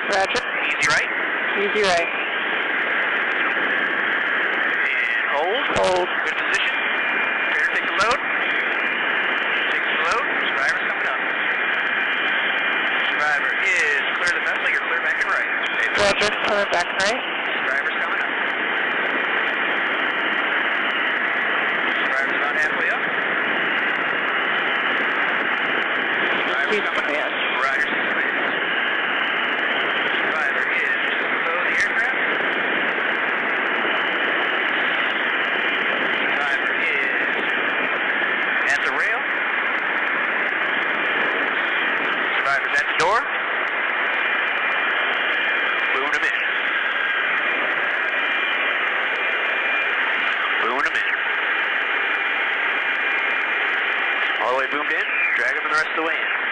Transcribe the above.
Roger. Easy right. Easy right. And hold. Hold. Good position. Trader takes the load. Takes the load. Survivor's coming up. Survivor is clear the vessel. You're clear back and right. Roger. Clear back and right. Survivor's coming up. Survivor's about halfway up. Survivor's coming up. Roger, 6 minutes. Survivor is just below the aircraft. Survivor is at the rail. Survivor's at the door. Boom him in. Boom him in. All the way boomed in. Drag him the rest of the way in.